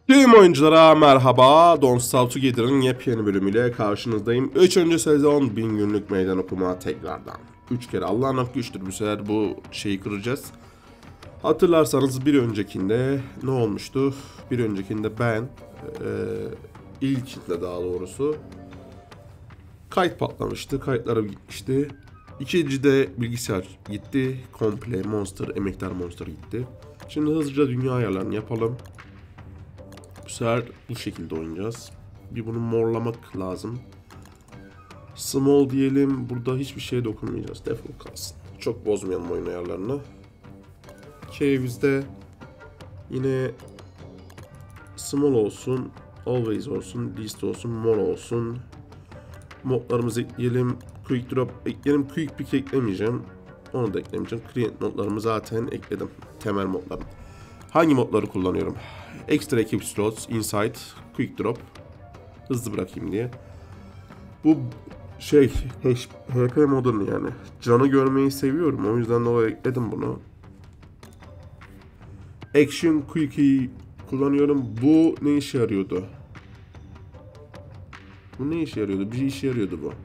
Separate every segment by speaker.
Speaker 1: Tüm oyunculara merhaba. Don't Starve Together'ın yepyeni bölümüyle karşınızdayım. 3. sezon 1000 günlük meydan okuma tekrardan. 3 kere Allah'ın hakkı 3'tür, bu sefer bu şeyi kıracağız. Hatırlarsanız bir öncekinde ne olmuştu? Bir öncekinde ben ilkinde daha doğrusu kayıt patlamıştı. Kayıtlarım gitmişti. İkincide bilgisayar gitti. Komple Monster, emektar Monster gitti. Şimdi hızlıca dünya ayarlarını yapalım. Bu sefer bu şekilde oynayacağız. Bir bunu morlamak lazım. Small diyelim. Burada hiçbir şeye dokunmayacağız. Defol kalsın. Çok bozmayalım oyun ayarlarını. Cave'de yine small olsun. Always olsun. Least olsun. More olsun. Modlarımızı ekleyelim. Quick drop ekleyelim. Quick pick eklemeyeceğim. Onu da eklemeyeceğim. Create modlarımı zaten ekledim. Temel modlarım. Hangi modları kullanıyorum? Extra Equip Slots, Insight, Quick Drop. Hızlı bırakayım diye. Bu şey HP modunu yani. Canı görmeyi seviyorum. O yüzden de o ekledim bunu. Action Quick'i kullanıyorum. Bu ne işe yarıyordu? Bu ne işe yarıyordu? Bir işe yarıyordu bu.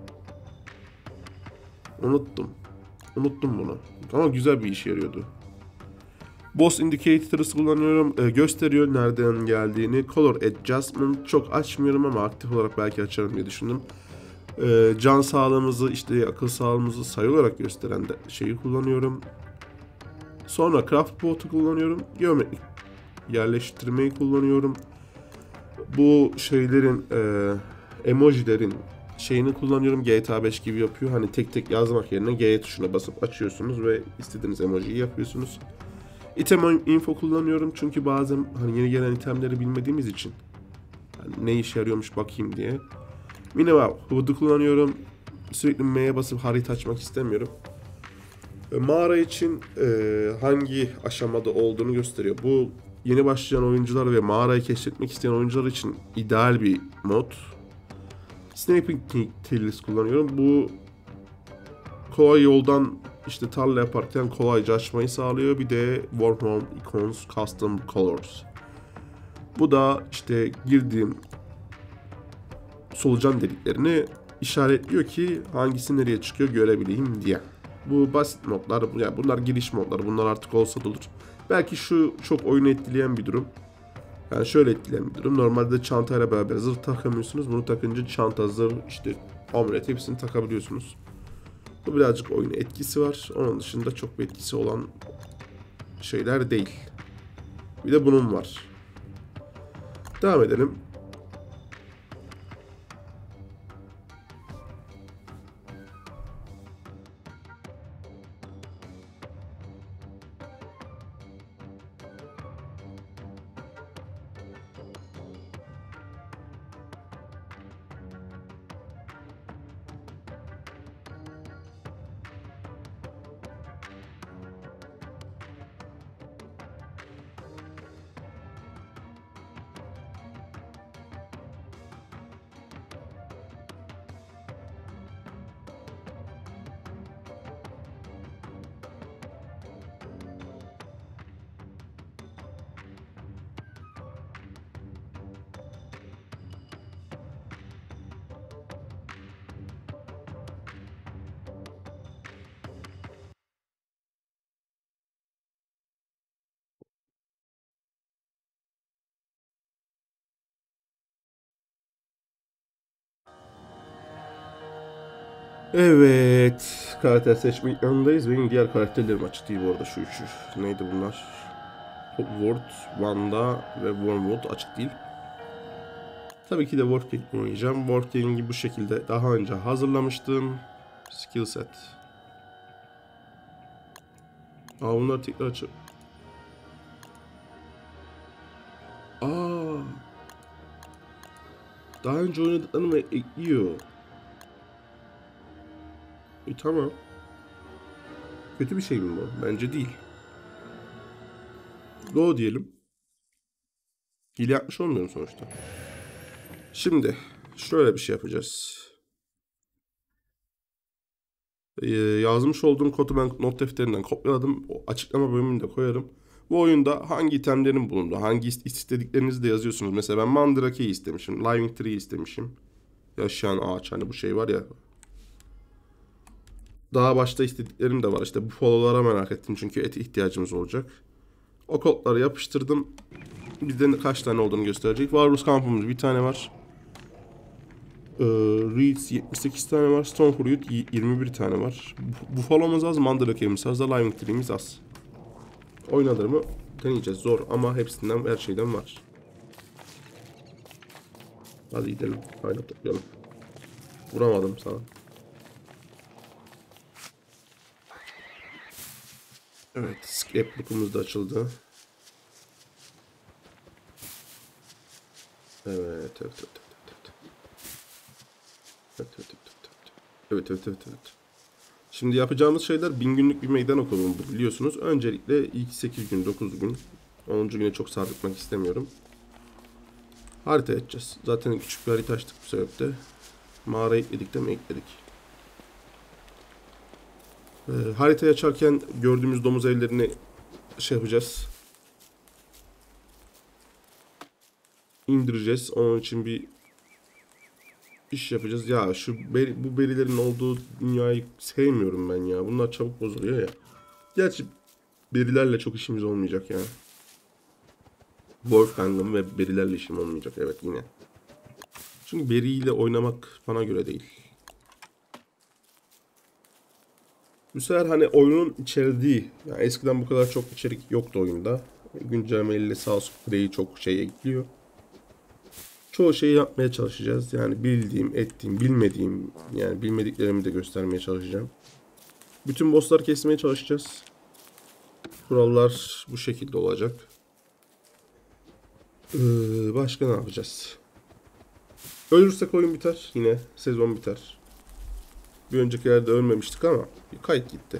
Speaker 1: Unuttum. Unuttum bunu. Ama güzel bir işe yarıyordu. Boss Indicators'ı kullanıyorum. Gösteriyor nereden geldiğini. Color Adjustment çok açmıyorum ama aktif olarak belki açarım diye düşündüm. Can sağlığımızı, işte akıl sağlığımızı sayı olarak gösteren de şeyi kullanıyorum. Sonra Craft Bot'u kullanıyorum. Geometrik yerleştirmeyi kullanıyorum. Bu şeylerin emojilerin şeyini kullanıyorum. GTA 5 gibi yapıyor. Hani tek tek yazmak yerine G tuşuna basıp açıyorsunuz ve istediğiniz emojiyi yapıyorsunuz. İtem info kullanıyorum çünkü bazen hani yeni gelen itemleri bilmediğimiz için hani ne işe yarıyormuş bakayım diye. Minimap HUD'u kullanıyorum. Sürekli M'ye basıp harita açmak istemiyorum. Mağara için hangi aşamada olduğunu gösteriyor. Bu yeni başlayan oyuncular ve mağarayı keşfetmek isteyen oyuncular için ideal bir mod. Sniping Tools kullanıyorum. Bu kolay yoldan işte tarla yaparken kolayca açmayı sağlıyor. Bir de Wormhole Icons Custom Colors. Bu da işte girdiğim solucan deliklerini işaretliyor ki hangisi nereye çıkıyor görebileyim diye. Bu basit modlar, yani bunlar giriş modları. Bunlar artık olsa da olur. Belki şu çok oyunu etkileyen bir durum. Yani şöyle etkileyen bir durum. Normalde çantayla beraber zırh takamıyorsunuz. Bunu takınca çanta, zırh, işte amulet hepsini takabiliyorsunuz. Bu birazcık oyun etkisi var. Onun dışında çok bir etkisi olan şeyler değil. Bir de bunun var. Devam edelim. Evet, karakter seçme ekranındayız. Benim diğer karakterlerim açık değil bu arada, şu üçü. Neydi bunlar? Ward, Wanda ve Wormwood açık değil. Tabii ki de Warcake oynayacağım. Warcake'i bu şekilde daha önce hazırlamıştım. Skill set. Bunlar tekrar açık. Aa, daha önce oynadıklarımı ekliyor. Tamam. Kötü bir şey mi bu? Bence değil. Go diyelim. Hile yapmış olmuyorum sonuçta. Şimdi şöyle bir şey yapacağız. Yazmış olduğum kodu ben not defterinden kopyaladım. O açıklama bölümünde koyarım. Bu oyunda hangi itemlerin bulunduğu, hangi istediklerinizi de yazıyorsunuz. Mesela ben Mandrake'yi istemişim, Living Tree'yi istemişim. Yaşayan ağaç, hani bu şey var ya. Daha başta istediklerim de var. İşte bu follow'lara merak ettim çünkü ete ihtiyacımız olacak. O kodları yapıştırdım. Bizde kaç tane olduğunu gösterecek. Walrus kampımız bir tane var. Reeds 78 tane var. Stonefruit 21 tane var. Buffalo'muz az, Mandrake'miz az, Living Tree'miz az. Oynanır mı? Deneyeceğiz. Zor ama hepsinden, her şeyden var. Hadi gidelim. Haydi toplayalım. Vuramadım sana. Evet, scrapbook'umuz da açıldı. Evet, evet, evet, evet. Evet, evet, evet, evet. Evet, evet, evet, evet. Şimdi yapacağımız şeyler 1000 günlük bir meydan okulumu bu, biliyorsunuz. Öncelikle ilk 8 gün, 9 gün, 10. güne çok sardıkmak istemiyorum. Harita edeceğiz. Zaten küçük bir harita açtık bu sebeple. Mağara ekledik de mi ekledik? Haritayı açarken gördüğümüz domuz evlerini şey yapacağız. İndireceğiz. Onun için bir iş yapacağız. Ya bu berilerin olduğu dünyayı sevmiyorum ben ya. Bunlar çabuk bozuluyor ya. Gerçi berilerle çok işimiz olmayacak ya. Wolfgang'ım ve berilerle işim olmayacak, evet, yine. Çünkü beriyle oynamak bana göre değil. Bu sefer hani oyunun içerdiği, yani eskiden bu kadar çok içerik yoktu oyunda. Güncellemeyle sağ olsun Play çok şey ekliyor. Çoğu şeyi yapmaya çalışacağız. Yani bildiğim, ettiğim, bilmediğim, yani bilmediklerimi de göstermeye çalışacağım. Bütün bosslar kesmeye çalışacağız. Kurallar bu şekilde olacak. Başka ne yapacağız? Ölürsek oyun biter. Yine sezon biter. Bir öncekilerde ölmemiştik ama bir kayıt gitti.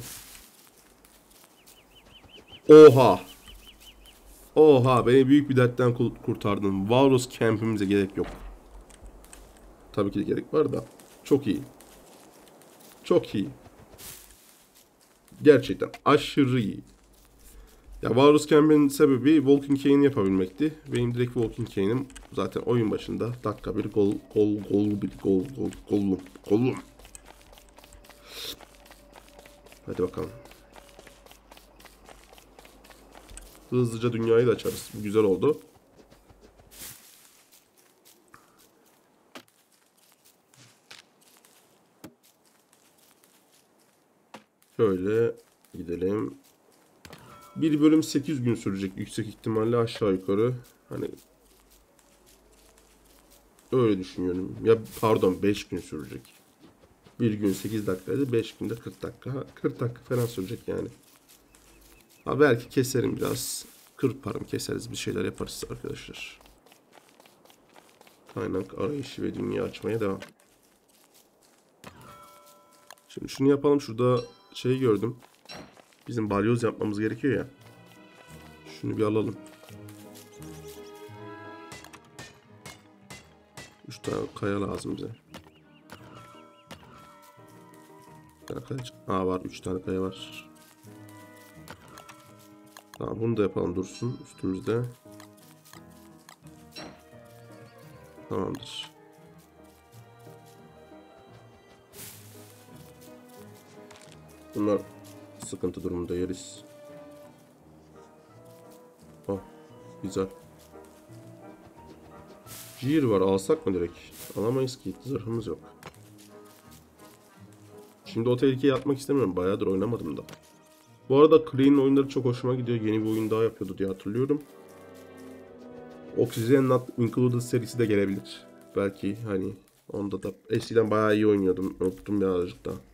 Speaker 1: Oha! Oha! Beni büyük bir dertten kurtardın. Walrus camp'imize gerek yok. Tabii ki de gerek var da. Çok iyi. Çok iyi. Gerçekten aşırı iyi. Ya Walrus Camp'in sebebi Walking Cane yapabilmekti. Benim direkt Walking Cane'im zaten oyun başında dakika bir golum. Hadi bakalım. Hızlıca dünyayı da açarız. Bu güzel oldu. Şöyle gidelim. Bir bölüm 8 gün sürecek yüksek ihtimalle, aşağı yukarı. Hani öyle düşünüyorum. Ya pardon, 5 gün sürecek. Bir gün 8 dakikaydı, 5 günde 40 dakika. 40 dakika falan sürecek yani. Ha, belki keserim biraz. Kırparım, keseriz, bir şeyler yaparız arkadaşlar. Kaynak arayışı ve dünya açmaya devam. Şimdi şunu yapalım. Şurada şey gördüm. Bizim balyoz yapmamız gerekiyor ya. Şunu bir alalım. 3 tane kaya lazım bize. Bir tane kaya var. 3 tane kaya var. Tamam, bunu da yapalım, dursun üstümüzde. Tamamdır. Bunlar sıkıntı durumunda yeriz. Oh, güzel. Ciğer var, alsak mı direkt? Alamayız ki, zırhımız yok. Şimdi o tehlikeye atmak istemiyorum. Bayağıdır oynamadım da. Bu arada Clay'in oyunları çok hoşuma gidiyor. Yeni bir oyun daha yapıyordu diye hatırlıyorum. Oxygen Not Included serisi de gelebilir. Belki hani onda da eskiden bayağı iyi oynuyordum. Unuttum birazcık daha.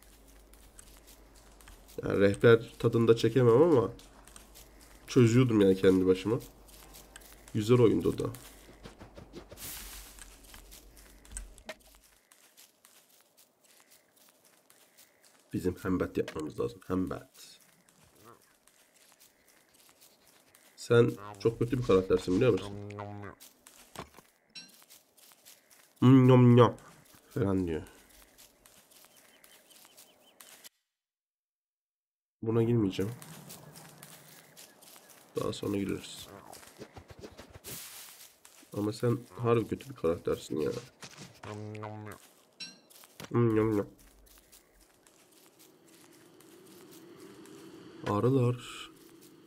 Speaker 1: Yani rehber tadında çekemem ama çözüyordum yani kendi başıma. Güzel oyundu o da. Bizim hembat yapmamız lazım. Hembat. Sen çok kötü bir karaktersin, biliyor musun? Nyom nyom falan diyor. Buna girmeyeceğim. Daha sonra gireriz. Ama sen harbi kötü bir karaktersin ya. Arılar.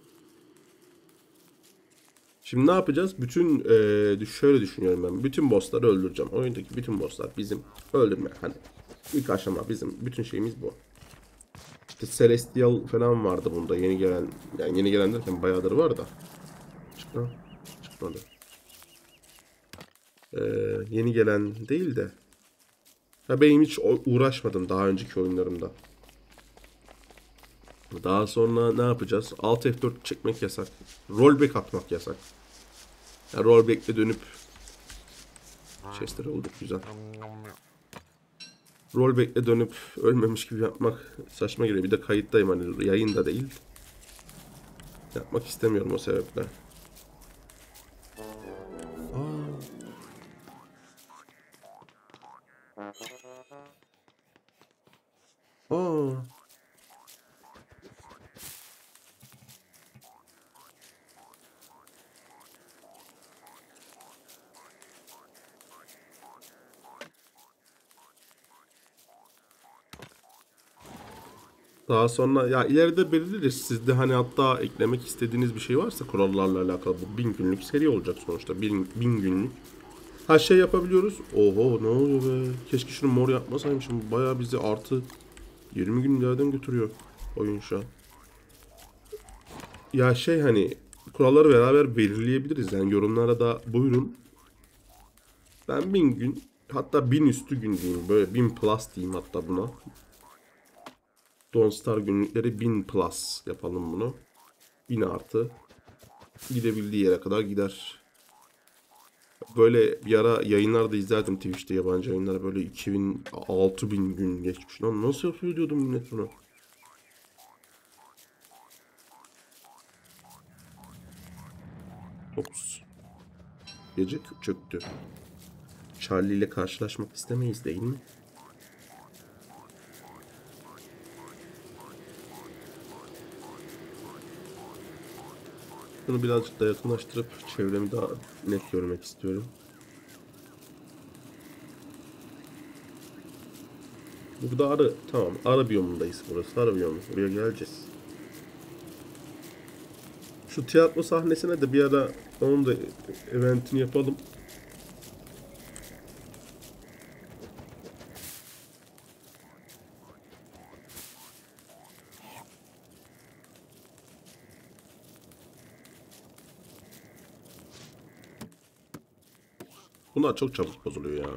Speaker 1: Şimdi ne yapacağız? Bütün şöyle düşünüyorum ben. Bütün bossları öldüreceğim. Oyundaki bütün bosslar bizim. Öldürme. Hani ilk aşama bizim. Bütün şeyimiz bu. İşte Celestial falan vardı bunda. Yeni gelen. Yani yeni gelen derken bayağıdır var da. Çıktı. Çıkmadı. Yeni gelen değil de. Ya benim hiç uğraşmadım daha önceki oyunlarımda. Daha sonra ne yapacağız? Alt F4 çekmek yasak. Rollback atmak yasak. Yani rollback'le dönüp Chester olduk güzel. Rollback'le dönüp ölmemiş gibi yapmak saçma geliyor. Bir de kayıttayım hani yayında değil. Yapmak istemiyorum o sebeple. Aa. Daha sonra ya ileride belirleriz. Sizde hani hatta eklemek istediğiniz bir şey varsa kurallarla alakalı bu 1000 günlük seri olacak sonuçta. 1000 günlük. Her şey yapabiliyoruz. Oho ne oluyor be. Keşke şunu mor yapmasaymışım. Bayağı bizi artı 20 gün ileriden götürüyor oyun şu an. Ya şey hani kuralları beraber belirleyebiliriz. Yani yorumlara da buyurun. Ben 1000 gün hatta 1000 üstü gün diyeyim. Böyle 1000 plus diyeyim hatta buna. Dawnstar günlükleri 1000 plus yapalım bunu. 1000 artı. Gidebildiği yere kadar gider. Böyle bir ara yayınlarda izlerdim Twitch'te yabancı yayınlara böyle 2000 6000 gün geçmiş. Lan nasıl yapıyor diyordum millet bunu. Ops. Gece çöktü. Charlie ile karşılaşmak istemeyiz değil mi? Bunu birazcık da yakınlaştırıp çevremi daha net görmek istiyorum. Burada arı. Tamam. Arı biyomundayız burası. Arı biyomu. Buraya geleceğiz. Şu tiyatro sahnesine de bir ara onun da eventini yapalım. Bunlar çok çabuk bozuluyor ya.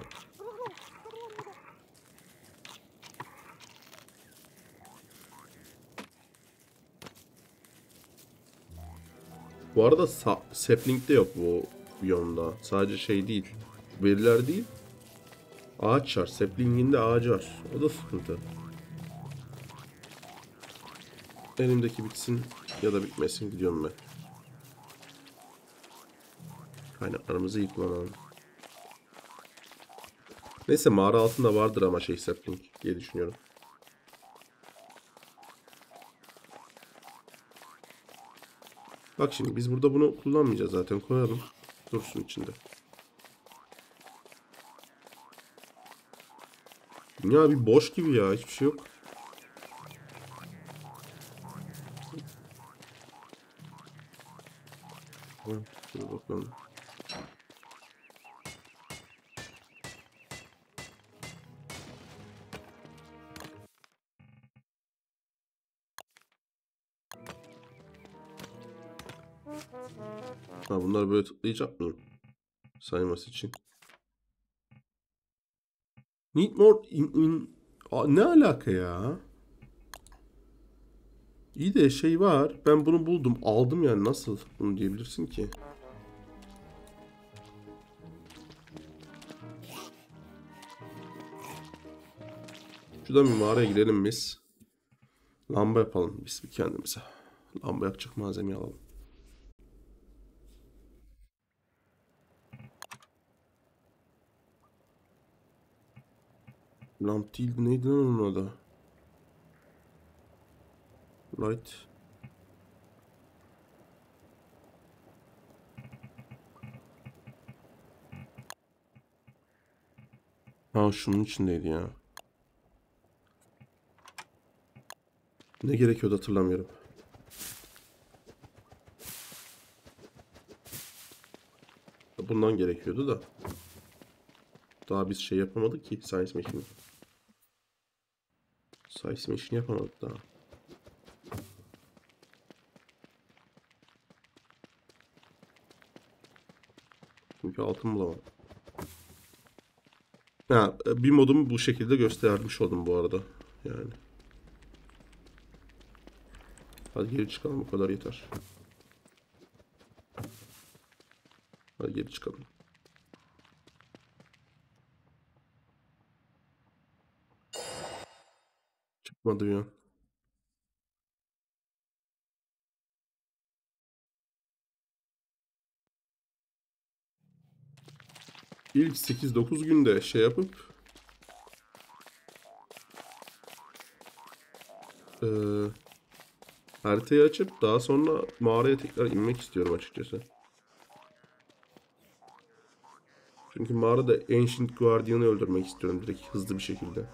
Speaker 1: Bu arada sapling de yok bu biyomda. Sadece şey değil. Veriler değil. Ağaç var. Sapling'in de ağacı var. O da sıkıntı. Elimdeki bitsin ya da bitmesin gidiyorum ben. Kaynaklarımızı yıkmadan. Neyse mağara altında vardır ama şey sapling diye düşünüyorum. Bak şimdi biz burada bunu kullanmayacağız zaten koyalım. Dursun içinde. Dünya bir boş gibi ya hiçbir şey yok. Dur bakalım. Ha bunları böyle tıklayacak mıyım? Sayması için. Need more ne alaka ya? İyi de şey var. Ben bunu buldum. Aldım yani nasıl bunu diyebilirsin ki? Şuradan bir mağaraya girelim biz. Lamba yapalım biz bir kendimize. Lamba yakacak malzemeyi alalım. Lamp değildi neydi lan onun adı? Light. Ha şunun içindeydi ya. Ne gerekiyordu hatırlamıyorum. Bundan gerekiyordu da. Daha biz şey yapamadık ki Science Machine. Science Machine yapamadık daha. Çünkü altın bulamadım. Ha, bir modumu bu şekilde göstermiş oldum bu arada. Yani. Hadi geri çıkalım, bu kadar yeter. Hadi geri çıkalım. Çıkmadı ya. İlk 8-9 günde şey yapıp eee haritayı açıp daha sonra mağaraya tekrar inmek istiyorum açıkçası. Çünkü mağarada Ancient Guardian'ı öldürmek istiyorum direkt hızlı bir şekilde.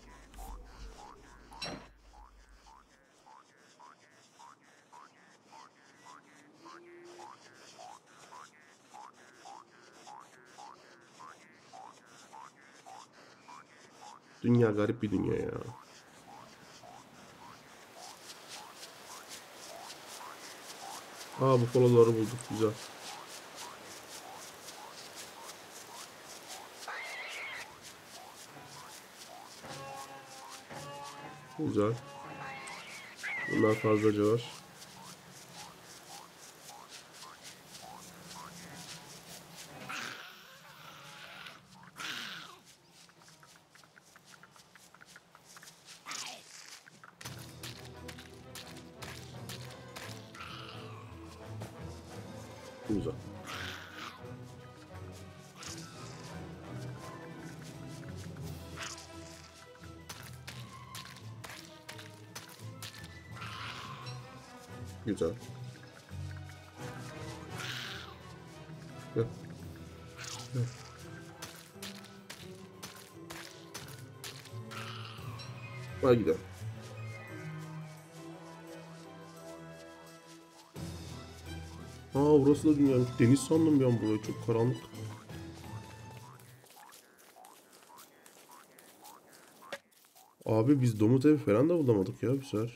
Speaker 1: Dünya garip bir dünya ya. Aa, bu foloları bulduk, güzel. Güzel. Bunlar fazlaca var. Güzel. Güzel. Gel. Gel. Hadi gidelim. Aa, burası da dünya. Deniz sandım bir an burayı. Çok karanlık. Abi biz domuz evi falan da bulamadık ya bir sefer.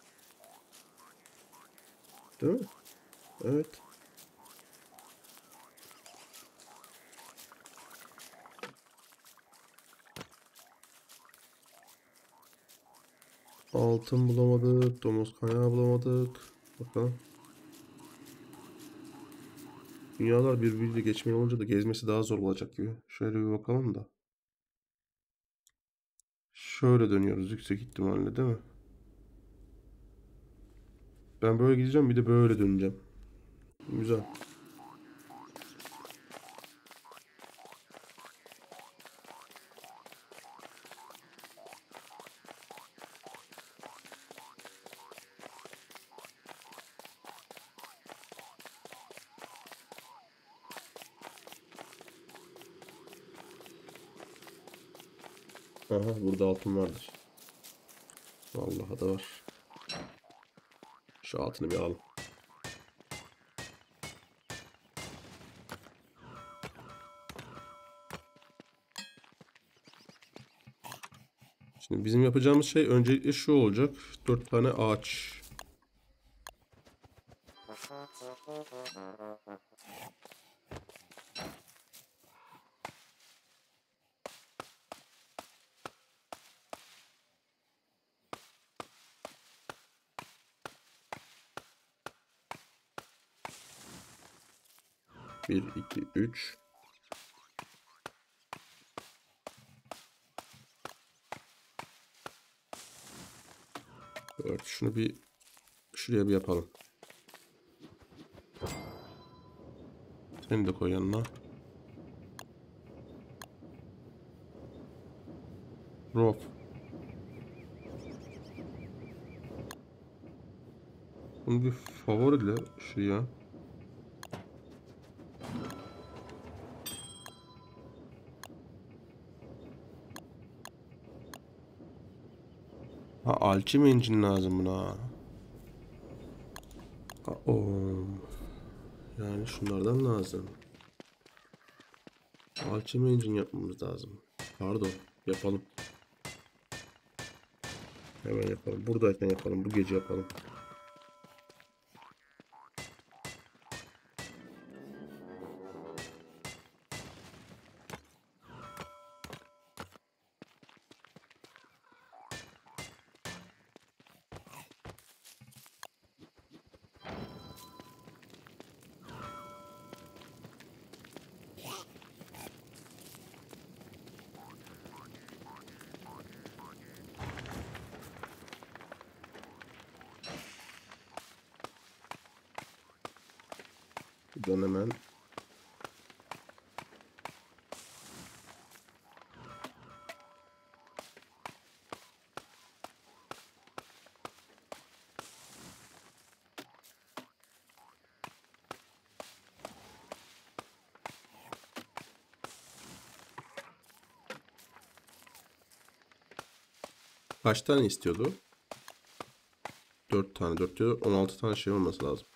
Speaker 1: Değil mi? Evet. Altın bulamadık. Domuz kaynağı bulamadık. Bakalım. Dünyalar birbiriyle geçmeyi olunca da gezmesi daha zor olacak gibi. Şöyle bir bakalım da. Şöyle dönüyoruz yüksek ihtimalle, değil mi? Ben böyle gideceğim, bir de böyle döneceğim. Güzel. Aha, burada altın vardır. Vallahi da var. Şu altını bir alalım. Şimdi bizim yapacağımız şey öncelikle şu olacak. 4 tane ağaç. Bir, iki, üç. Evet, şunu bir şuraya bir yapalım. Seni de koy yanına. Rof. Bunu bir favoriyle şuraya. Ha, Alchemy Engine lazım buna. Ha, yani şunlardan lazım. Alchemy Engine yapmamız lazım. Pardon. Yapalım. Hemen yapalım. Buradayken yapalım. Bu gece yapalım. Buradan hemen kaç tane istiyordu? 4 tane. 4 diyor. 16 tane şey olması lazım.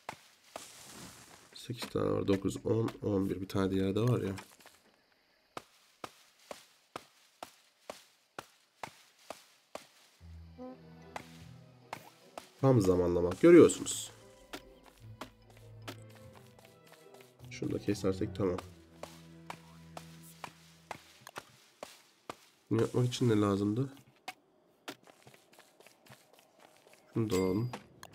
Speaker 1: 8 tane var. 9, 10, 11. Bir tane diğer de var ya. Tam zamanlama. Görüyorsunuz. Şunu da kesersek tamam. Bunu yapmak için ne lazımdı? Şunu da alalım.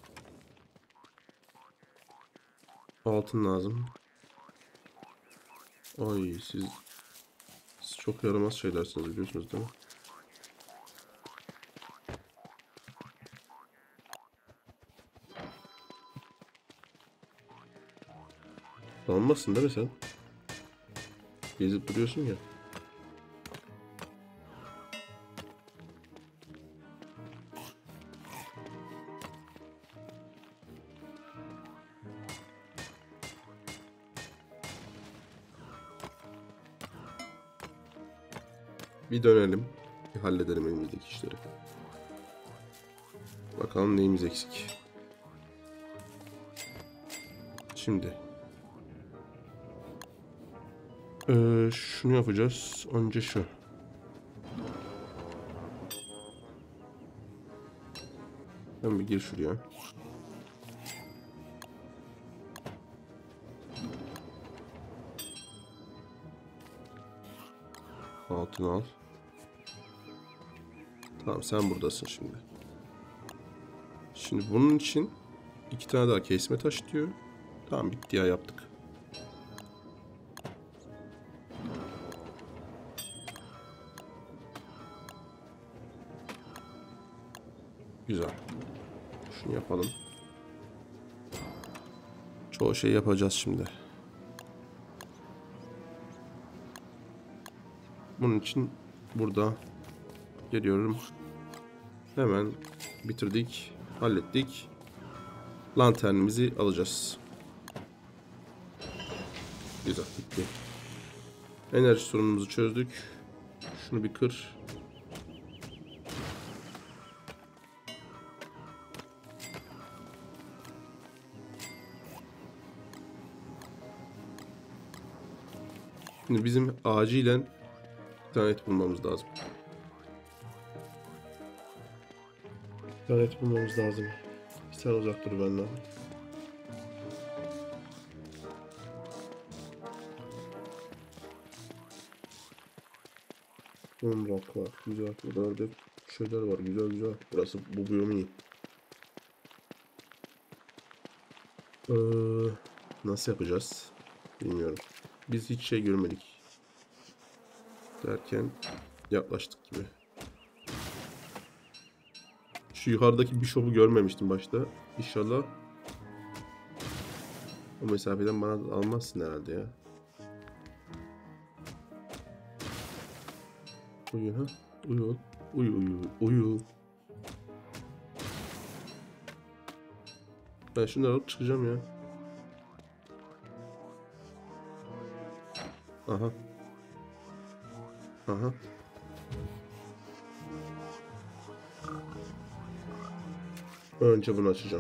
Speaker 1: Altın lazım. Ay siz çok yaramaz şeylersiniz biliyorsunuz değil mi? Almazsın değil mi sen? Gezip duruyorsun ya. Bir dönelim. Bir halledelim elimizdeki işleri. Bakalım neyimiz eksik. Şimdi. Şunu yapacağız. Önce şu. Ben bir gir şuraya. Altını al. Tamam sen buradasın şimdi. Şimdi bunun için 2 tane daha kesme taş diyor. Tamam bitti ya yaptık. Güzel. Şunu yapalım. Çoğu şey yapacağız şimdi. Bunun için burada geliyorum. Hemen bitirdik. Hallettik. Lanternimizi alacağız. Güzel bitti. Enerji sorunumuzu çözdük. Şunu bir kır. Şimdi bizim acilen bir tane et bulmamız lazım. Bir tane et bulmamız lazım. Sen uzak dur benden. Rock var. Güzel. Burada da şeyler var. Güzel güzel. Burası bu biyom iyi. Nasıl yapacağız? Bilmiyorum. Biz hiç şey görmedik. Derken yaklaştık gibi. Şu yukarıdaki bishop'u görmemiştim başta. İnşallah o mesafeden bana almazsın herhalde ya. Uyu ha. Uyu. Uyu uyu uyu. Ben şunları alıp çıkacağım ya. Aha. Aha. Önce bunu açacağım.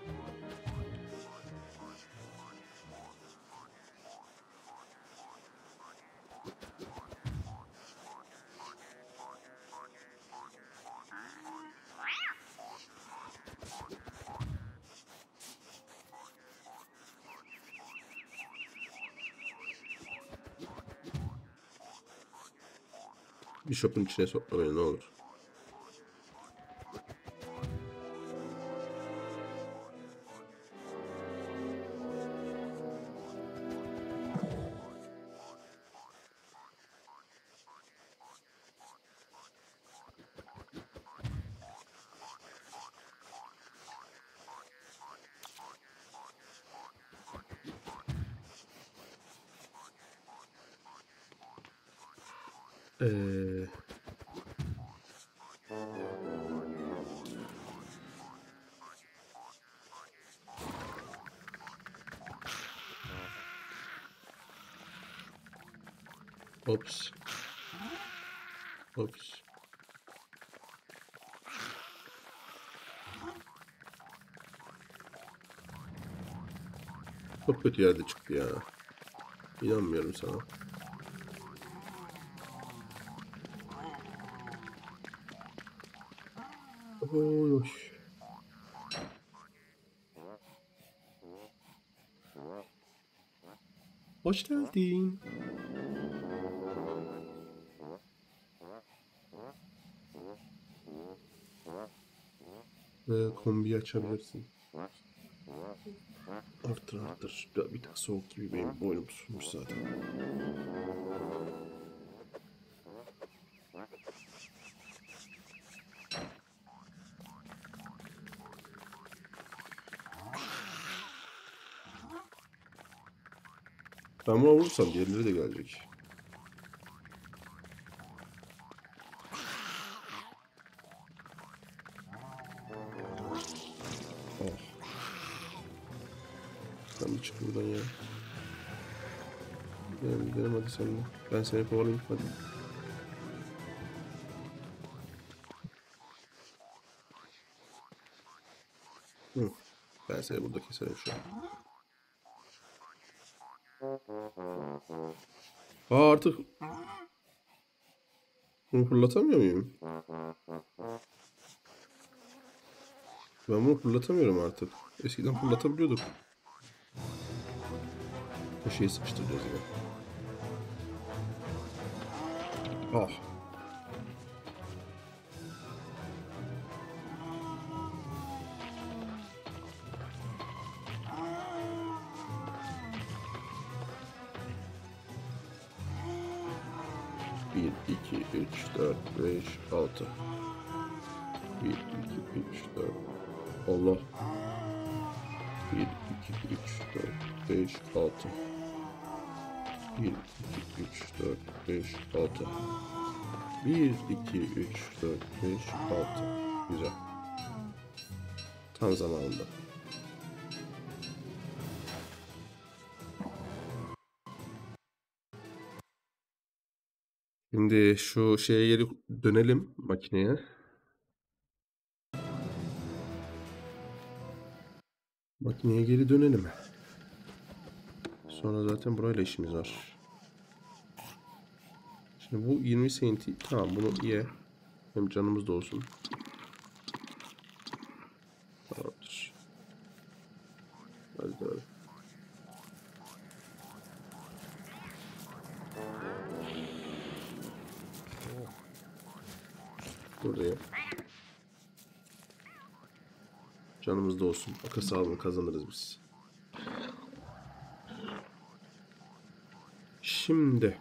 Speaker 1: Bishop'un içine sokma beni ne olur. Ee, Ops. Ops. Çok kötü yerde çıktı ya. İnanmıyorum sana. Oy. Hoş geldin. Kombiyi açabilirsin. Arttır arttır. Bir tık soğuk gibi benim boynum tutmuş zaten. Ben buna vurursam diğerleri de gelecek. Oh. Sen bir çık buradan ya. Gidelim hadi sen de. Ben seni kovalayayım hadi. Hı. Ben seni burada keserim şu an. Artık bunu fırlatamıyor muyum? Ben bunu fırlatamıyorum artık. Eskiden fırlatabiliyorduk. Bu şeyi sıkıştıracağız yine. Ah. Bir, iki, üç, dört, beş, altı. Bir, iki, üç, dört. Allah. Bir, iki, üç, dört, beş, altı. Bir, iki, üç, dört, beş, altı. Bir, iki, üç, dört, beş, altı. Güzel. Tam zamanında. Şimdi şu şeye geri dönelim makineye. Makineye geri dönelim. Sonra zaten burayla işimiz var. Şimdi bu 20 senti. Tamam bunu ye. Hem canımız da olsun. Tamamdır. Hadi dönelim. Buraya. Canımız da olsun. Akıl sağlığını kazanırız biz. Şimdi.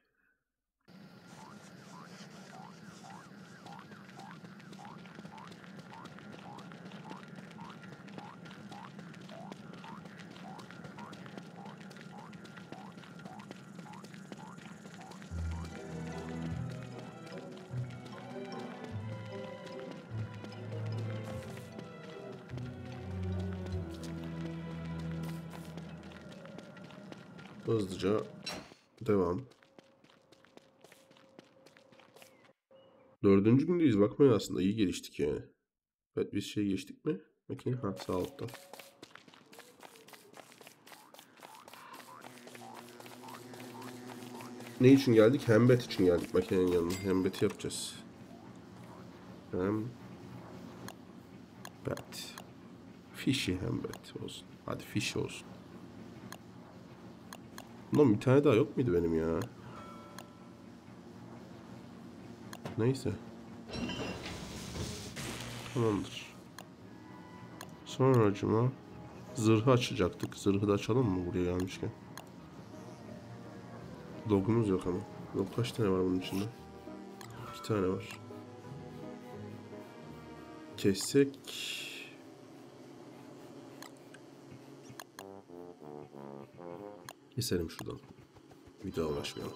Speaker 1: Hızlıca devam. Dördüncü gündeyiz. Bakmayın aslında iyi geliştik yani. Evet biz şey geçtik mi? Bakayım. Ha, sağ altta. Ne için geldik? Hembet için geldik makinenin yanına. Hembeti yapacağız. Hembet. Fishy hembet olsun. Hadi fish olsun. Bundan bir tane daha yok muydu benim ya? Neyse. Tamamdır. Sonracıma zırhı açacaktık. Zırhı da açalım mı buraya gelmişken? Logumuz yok ama. Log kaç tane var bunun içinde? 2 tane var. Kessek. Keselim şuradan. Bir daha uğraşmayalım.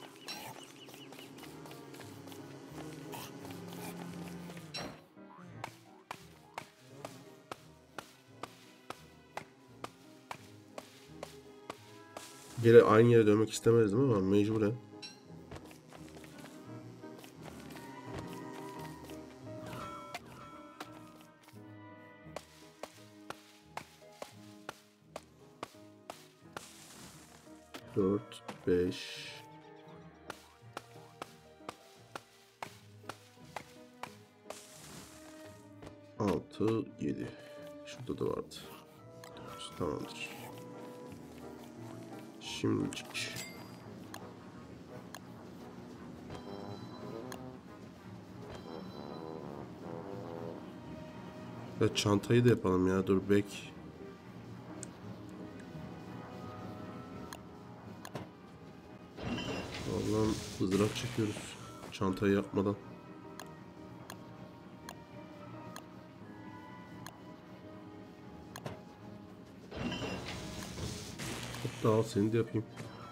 Speaker 1: Gene aynı yere dönmek istemezdim ama mecburen. Dört, beş. Altı, 7. Şurada da vardı. Tamamdır. Şimdicik. Ya çantayı da yapalım ya. Dur bek. Allah'ım ızdırap çekiyoruz. Çantayı yapmadan. Hatta al seni de yapayım.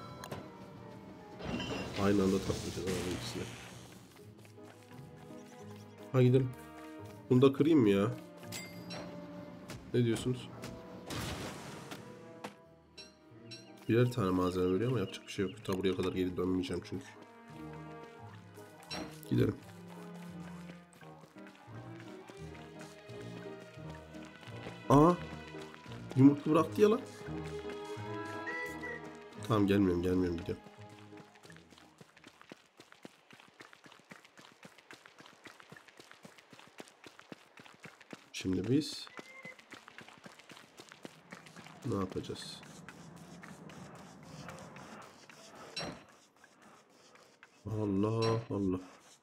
Speaker 1: Aynı anda takmayacağız abi ikisini. Ha gidelim. Bunu da kırayım mı ya? Ne diyorsunuz? Birer tane malzeme veriyor ama yapacak bir şey yok. Ta buraya kadar geri dönmeyeceğim çünkü. Gidelim. Aa! Yumurta bıraktı ya lan. Tamam gelmiyorum gidiyorum. Şimdi biz ne yapacağız? Allah Allah.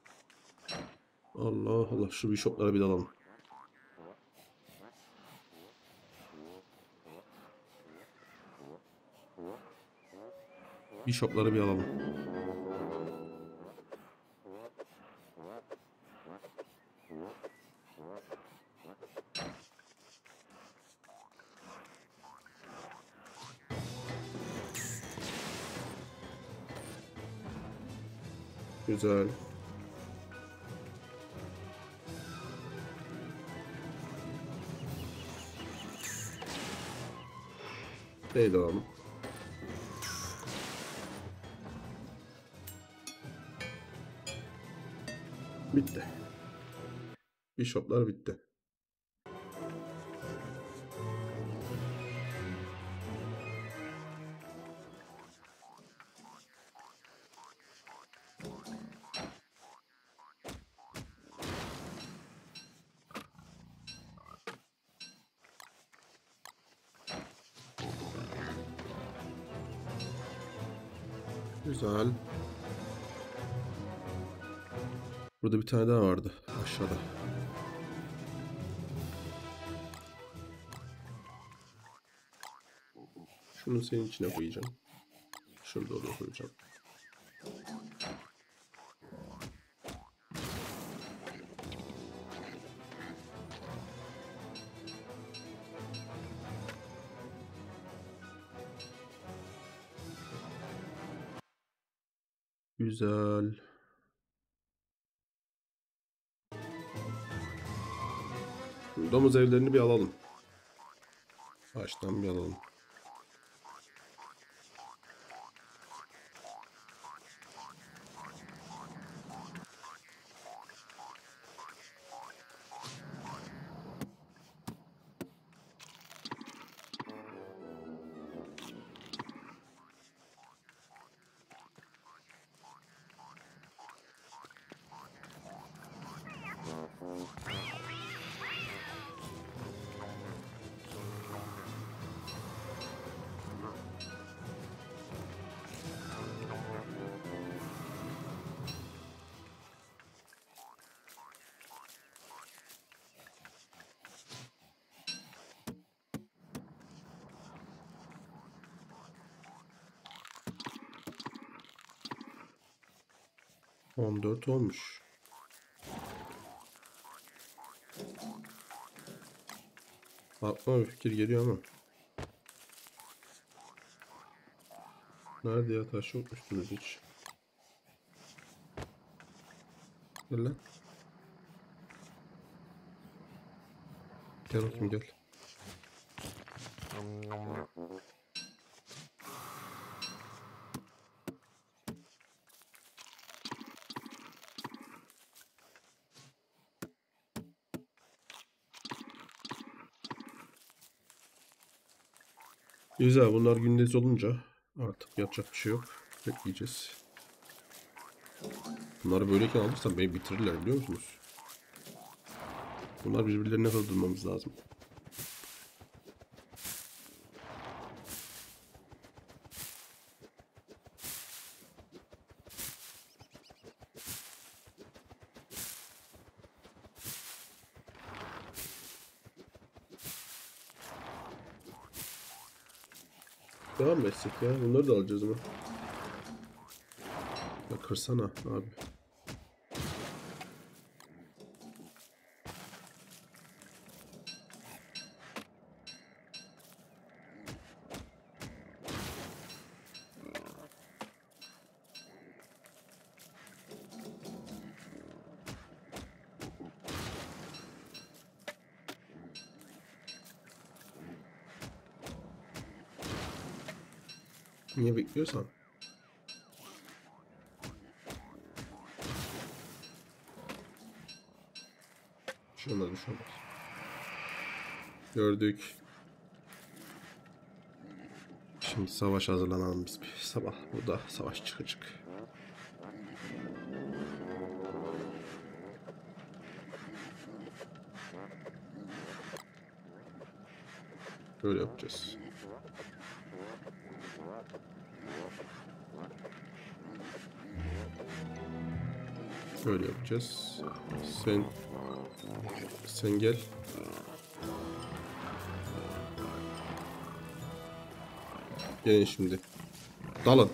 Speaker 1: Allah Allah. Şu bishoplara bir dalalım. Bishopları bir alalım. Güzel. Devam. Bitti. Bishoplar bitti. Güzel. Burada bir tane daha vardı aşağıda. Şunu senin içine koyacağım. Şunu da oraya koyacağım. Güzel. Domuz evlerini bir alalım. Baştan bir alalım. 14 olmuş. Aklıma bir fikir geliyor ama. Nerede ya? Taş yokmuş hiç. Gel lan. Gel bakayım gel. Güzel, bunlar gündüz olunca artık yapacak bir şey yok. Bekleyeceğiz. Bunları böyleyken alırsam beni bitirirler, biliyor musunuz? Bunlar birbirlerine kaldırmamız lazım. Devam mı etsek ya? Bunları da alacağız ama. Ya kırsana abi. Niye bekliyorsan? Şunlar düşemez. Gördük. Şimdi savaş hazırlanalım biz bir sabah. Burada savaş çıkacak. Böyle yapacağız. Böyle yapacağız. Sen gel. Gelin şimdi. Dalın.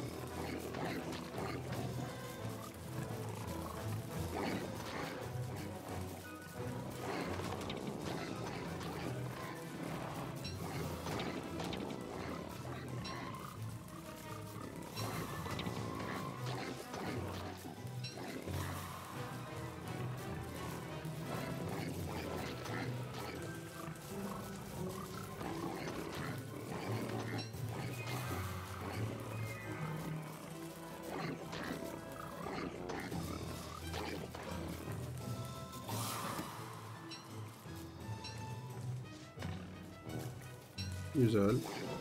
Speaker 1: Güzel.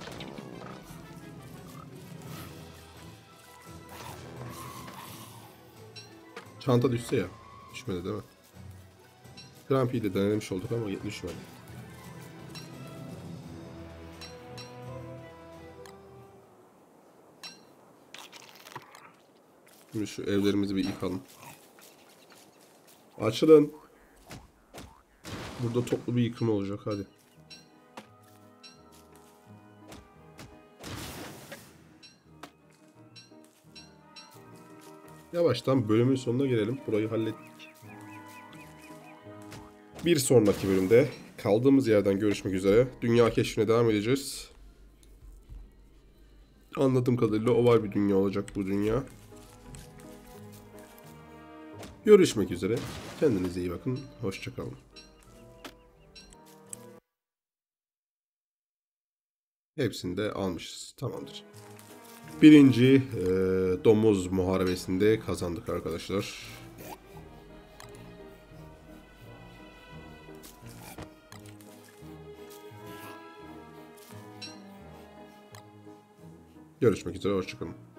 Speaker 1: Çanta düşse ya. Düşmedi değil mi? Grampi'yi de denemiş olduk ama düşmedi. Şimdi şu evlerimizi bir yıkalım. Açılın. Burada toplu bir yıkım olacak, hadi. Yavaştan bölümün sonuna gelelim. Burayı hallettik. Bir sonraki bölümde kaldığımız yerden görüşmek üzere. Dünya keşfine devam edeceğiz. Anladığım kadarıyla oval bir dünya olacak bu dünya. Görüşmek üzere. Kendinize iyi bakın. Hoşça kalın. Hepsini de almışız. Tamamdır. Birinci domuz muharebesinde kazandık arkadaşlar. Görüşmek üzere. Hoşça kalın.